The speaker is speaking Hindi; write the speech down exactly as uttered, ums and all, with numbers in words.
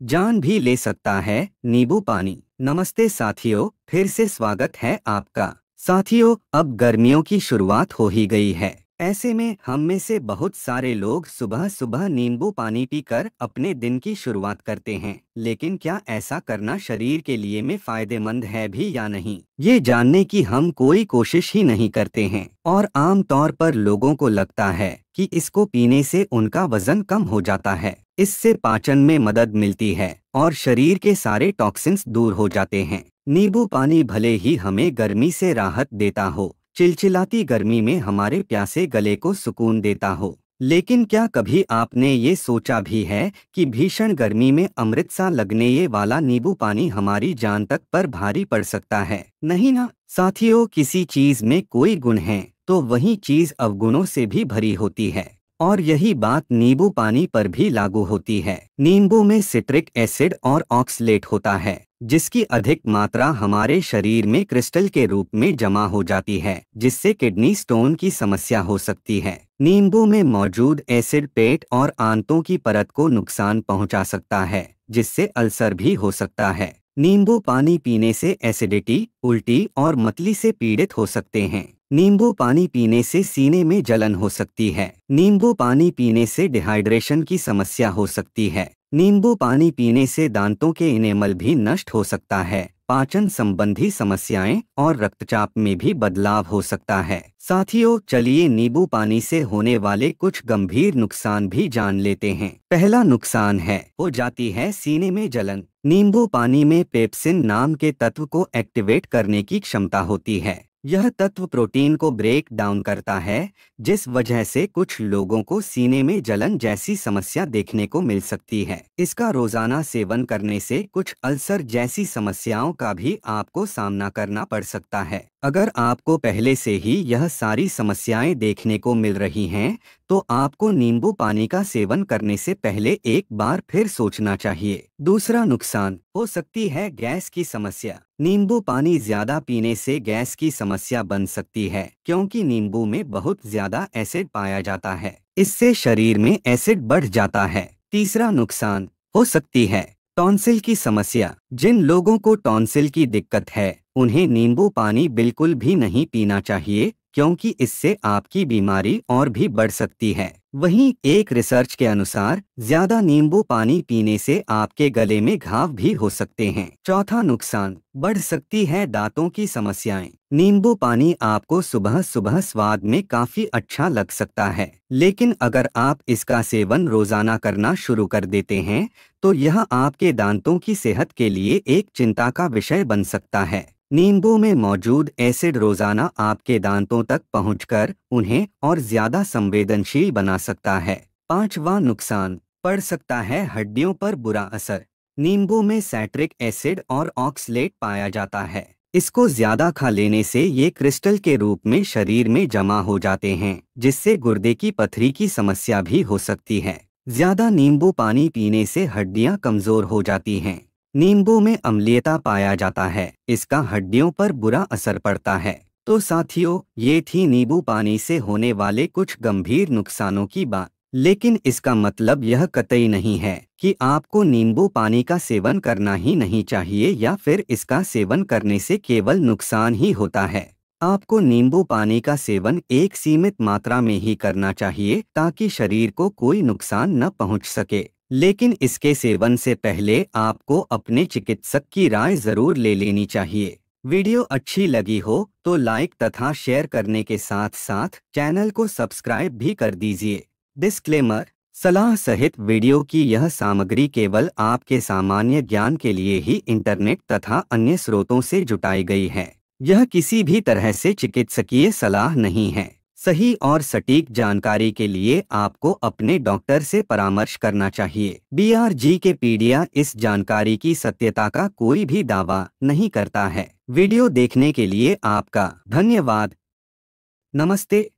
जान भी ले सकता है। नींबू पानी। नमस्ते साथियों, फिर से स्वागत है आपका। साथियों, अब गर्मियों की शुरुआत हो ही गई है। ऐसे में हम में से बहुत सारे लोग सुबह सुबह नींबू पानी पीकर अपने दिन की शुरुआत करते हैं, लेकिन क्या ऐसा करना शरीर के लिए में फायदेमंद है भी या नहीं, ये जानने की हम कोई कोशिश ही नहीं करते हैं। और आम तौर पर लोगों को लगता है कि इसको पीने से उनका वजन कम हो जाता है, इससे पाचन में मदद मिलती है और शरीर के सारे टॉक्सिन्स दूर हो जाते हैं। नींबू पानी भले ही हमें गर्मी से राहत देता हो, चिलचिलाती गर्मी में हमारे प्यासे गले को सुकून देता हो, लेकिन क्या कभी आपने ये सोचा भी है कि भीषण गर्मी में अमृत सा लगने ये वाला नींबू पानी हमारी जान तक पर भारी पड़ सकता है? नहीं ना साथियों, किसी चीज में कोई गुण है तो वही चीज अवगुणों से भी भरी होती है, और यही बात नींबू पानी पर भी लागू होती है। नींबू में सिट्रिक एसिड और ऑक्सलेट होता है, जिसकी अधिक मात्रा हमारे शरीर में क्रिस्टल के रूप में जमा हो जाती है, जिससे किडनी स्टोन की समस्या हो सकती है। नींबू में मौजूद एसिड पेट और आंतों की परत को नुकसान पहुंचा सकता है, जिससे अल्सर भी हो सकता है। नींबू पानी पीने से एसिडिटी, उल्टी और मतली से पीड़ित हो सकते हैं। नींबू पानी पीने से सीने में जलन हो सकती है। नींबू पानी पीने से डिहाइड्रेशन की समस्या हो सकती है। नींबू पानी पीने से दांतों के इनेमल भी नष्ट हो सकता है। पाचन संबंधी समस्याएं और रक्तचाप में भी बदलाव हो सकता है। साथियों, चलिए नींबू पानी से होने वाले कुछ गंभीर नुकसान भी जान लेते हैं। पहला नुकसान है, हो जाती है सीने में जलन। नींबू पानी में पेप्सिन नाम के तत्व को एक्टिवेट करने की क्षमता होती है। यह तत्व प्रोटीन को ब्रेक डाउन करता है, जिस वजह से कुछ लोगों को सीने में जलन जैसी समस्या देखने को मिल सकती है। इसका रोजाना सेवन करने से कुछ अल्सर जैसी समस्याओं का भी आपको सामना करना पड़ सकता है। अगर आपको पहले से ही यह सारी समस्याएं देखने को मिल रही हैं, तो आपको नींबू पानी का सेवन करने से पहले एक बार फिर सोचना चाहिए। दूसरा नुकसान, हो सकती है गैस की समस्या। नींबू पानी ज्यादा पीने से गैस की समस्या बन सकती है, क्योंकि नींबू में बहुत ज्यादा एसिड पाया जाता है। इससे शरीर में एसिड बढ़ जाता है। तीसरा नुकसान, हो सकती है टॉन्सिल की समस्या। जिन लोगों को टॉन्सिल की दिक्कत है, उन्हें नींबू पानी बिल्कुल भी नहीं पीना चाहिए, क्योंकि इससे आपकी बीमारी और भी बढ़ सकती है। वहीं एक रिसर्च के अनुसार ज्यादा नींबू पानी पीने से आपके गले में घाव भी हो सकते हैं। चौथा नुकसान, बढ़ सकती है दांतों की समस्याएं। नींबू पानी आपको सुबह सुबह स्वाद में काफी अच्छा लग सकता है, लेकिन अगर आप इसका सेवन रोजाना करना शुरू कर देते हैं, तो यह आपके दांतों की सेहत के लिए एक चिंता का विषय बन सकता है। नींबू में मौजूद एसिड रोजाना आपके दांतों तक पहुंचकर उन्हें और ज्यादा संवेदनशील बना सकता है। पांचवा नुकसान, पड़ सकता है हड्डियों पर बुरा असर। नींबू में सैट्रिक एसिड और ऑक्सलेट पाया जाता है। इसको ज्यादा खा लेने से ये क्रिस्टल के रूप में शरीर में जमा हो जाते हैं, जिससे गुर्दे की पथरी की समस्या भी हो सकती है। ज्यादा नींबू पानी पीने से हड्डियां कमजोर हो जाती हैं। नींबू में अम्लीयता पाया जाता है, इसका हड्डियों पर बुरा असर पड़ता है। तो साथियों, ये थी नींबू पानी से होने वाले कुछ गंभीर नुकसानों की बात, लेकिन इसका मतलब यह कतई नहीं है कि आपको नींबू पानी का सेवन करना ही नहीं चाहिए या फिर इसका सेवन करने से केवल नुकसान ही होता है। आपको नींबू पानी का सेवन एक सीमित मात्रा में ही करना चाहिए, ताकि शरीर को कोई नुकसान न पहुंच सके। लेकिन इसके सेवन से पहले आपको अपने चिकित्सक की राय जरूर ले लेनी चाहिए। वीडियो अच्छी लगी हो तो लाइक तथा शेयर करने के साथ साथ चैनल को सब्सक्राइब भी कर दीजिए। डिस्क्लेमर, सलाह सहित वीडियो की यह सामग्री केवल आपके सामान्य ज्ञान के लिए ही इंटरनेट तथा अन्य स्रोतों से जुटाई गई है। यह किसी भी तरह से चिकित्सकीय सलाह नहीं है। सही और सटीक जानकारी के लिए आपको अपने डॉक्टर से परामर्श करना चाहिए। बी आर जी के पीडिया इस जानकारी की सत्यता का कोई भी दावा नहीं करता है। वीडियो देखने के लिए आपका धन्यवाद। नमस्ते।